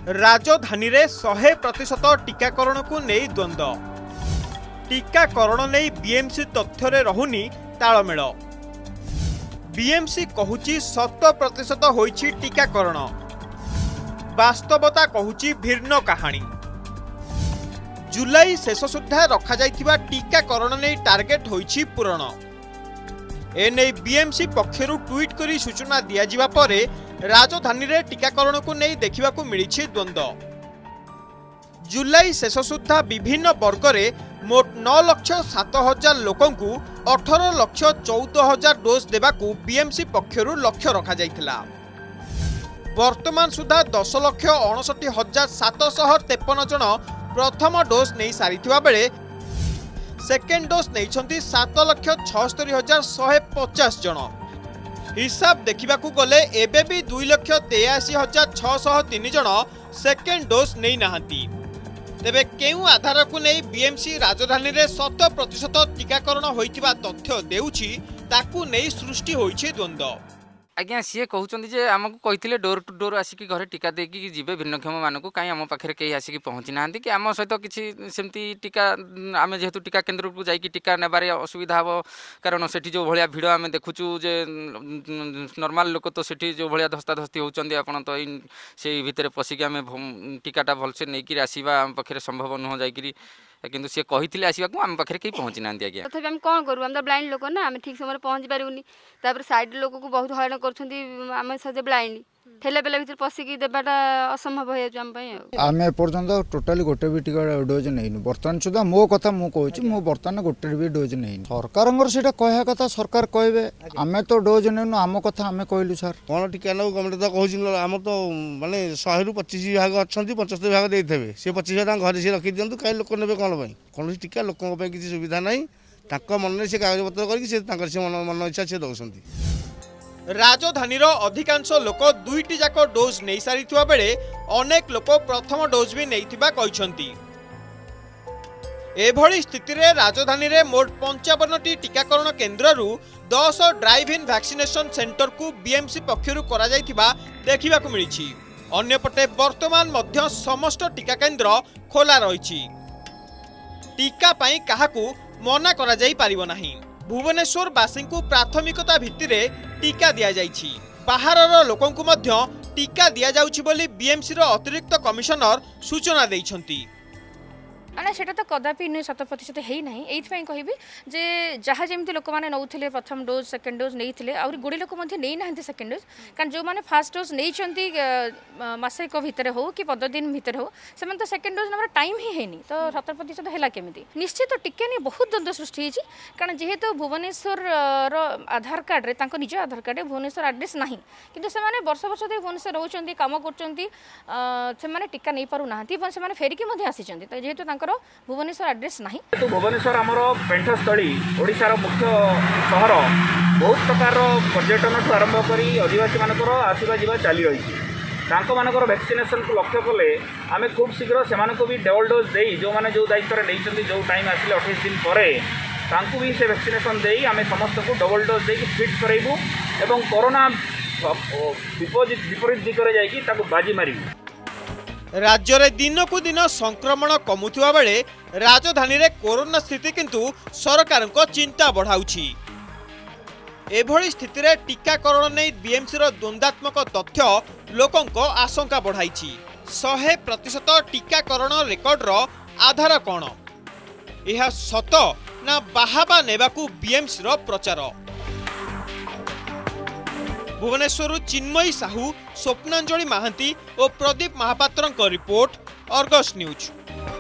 राजधानी रे 100% टीकाकरण को नहीं द्वंद्व। टीकाकरण नहीं बीएमसी तथ्य रे रहुनी तालमेल। बीएमसी कहूची 100% होईची टीकाकरण, वास्तवता कहूची भिन्न कहानी। जुलाई शेष सुधा रखा जाइथिबा टीकाकरण नहीं टार्गेट होईची पूरण। एने बीएमसी पक्षरु ट्वीट करी सूचना दिया जिबा परे राजधानी रे टीकाकरण को नहीं देखा मिली द्वंद्व। जुलाई शेष सुधा विभिन्न वर्ग रे मोट 9,07,000 लोकंकु 18,14,000 डोज देबाकू बीएमसी पक्षरु लक्ष्य रखा जाइथिला। वर्तमान सुधा 10,59,753 जन प्रथम डोज नहीं सारिथिबा बेले सेकेंड डोज नहीं 7,76,150 जन। हिसाब देखा गले एबे भी 2,83,603 जन सेकेंड डोज नहीं नहांती। तेबे केउ आधार को नहीं बीएमसी राजधानी रे 100% टीकाकरण होइतिबा तथ्य देउछि ताकू नहीं सृष्टि होइछि द्वंद्व। आज्ञा सी कहते जे आमको कही डोर टू डोर आसिक घरे टीका देकी जीवे भिन्नक्षम मानक कहीं आम पाखे कहीं आसिक पहुँची ना कि आम सहित किसी सेमती टीका आम जेहेतु टीका केन्द्र को जाकि टीका नेबार असुविधा हम, कारण सेठी जो भाया भिड़ आम देखुचु जे नॉर्मल लोक तो सेठी जो भाया धस्ताधस्ती होती आपन तो से भितर पशिक आम टीकाटा भलसे नहीं आसवा आम पाखे संभव नुह जाकि किंतु सी कही आसवाक आम पाखे कहीं पहुँची ना आज्ञा। तथापि आम कौन करूँ, आम तो ब्लाइंड लोक ना, आम ठीक समय पहुँची पारूनी। तापर साइड लोक को बहुत हैरान करम सजे ब्लाइंड ठेला पेला भर पशिकी देवाटा असंभव होमें एपर्तंत टोटाली गोटे भी टीका डोज नहीं। बर्तमान सुधा मो कथा मु कहूँ मो बर्तमान गोटे भी डोज नहीं। सरकार से कह कथा सरकार कहे आम तो डोज नहीं आम कथा आम कहलु सर कौन टीका नौ गवर्नमेंट तो कहूँ आम तो माने 100 रु 25 भाग अच्छा 75 भाग देते सी 25 भाग घर से रखी दिखाँ कहीं लोक ने कौन कौन टीका लोकों किसी सुविधा ना मन से कागज पत्र कर मन इच्छा से दौरान। राजधानीर अधिकांश लोक 2टी जाक डोज नहीं सारिथिबा बेले अनेक लोक प्रथम डोज भी नैथिबा कहिसंती। एभली स्थिति रे राजधानी रे मोट 55टी टीकाकरण केन्द्ररू 10 ड्राइव इन वैक्सीनेशन सेंटर को बीएमसी पक्षरु करा जाइथिबा देखिबाकू मिलिछि। अन्यपटे वर्तमान मध्य समस्त टीका केन्द्र खोला रहिछि। टीका पई काहाकू मना करा जाई पारिबो नाही। भुवनेश्वर बासी को प्राथमिकता भित्तिरे टीका दिया जाइछि। बाहरर लोकंकु मध्य टीका दिया जाउछि बोली बीएमसी रो अतिरिक्त कमिशनर सूचना दैछंती। ना सेटा तो कदापि 100% है ना। ये कहि जे जहाँ जमी लोक मैंने नौले प्रथम डोज सेकेंड डोज नहीं आउरी गुड़ी लोक नहीं ना सेकेंड डोज, कारण जो मैंने फास्ट डोज नहीं मसेक भितर हो कि 15 दिन भितर हो से तो सेकेंड डोज नंबर टाइम ही है तो 70% है केमी निश्चित टीका नहीं बहुत द्वंद्व सृष्टि होती। कारण जेहेतु भुवनेश्वर आधार कार्ड रे निज आधार कार्ड भुवनेश्वर एड्रेस ना कि वर्ष वर्ष भुवनेश्वर रोचे कम कर टीका नहीं पार ना से फेरिकी आसी जेहेतु भुवनेश्वर एड्रेस नहीं। तो भुवनेश्वर आमर पेंठस्थली ओडिशार मुख्य सहर बहुत प्रकार पर्यटन ठू आरंभ कर आदिवासी मानकर आसवा जा चली रही वैक्सीनेशन को लक्ष्य कले आम खूब शीघ्र से भी डबल डोज दे जो मैंने जो दायित्व नहीं जो टाइम आसिले 28 दिन पर भी से वैक्सीनेशन दे आम समस्त को डबल डोज दे फिट करेबू एवं कोरोना विपरीत दिगरे जाकि बाजी मारू। राज्य रे दिन को दिन संक्रमण कमुवा बेले राजधानी रे कोरोना स्थिति किंतु सरकार को चिंता बढ़ाउछि। एभली स्थिति रे टीकाकरण नहीं बीएमसी रो द्वंद्वात्मक तथ्य लोकों को आशंका बढ़ाइछि। 100% टीकाकरण रेकर्ड रो आधार कौन, यह सत ना बाहाबा नेबाकू बीएमसी रो प्रचार। भुवनेश्वर चिन्मयी साहू, स्वप्नांजलि महांती और Pradeep Mahapatra report, Argus news.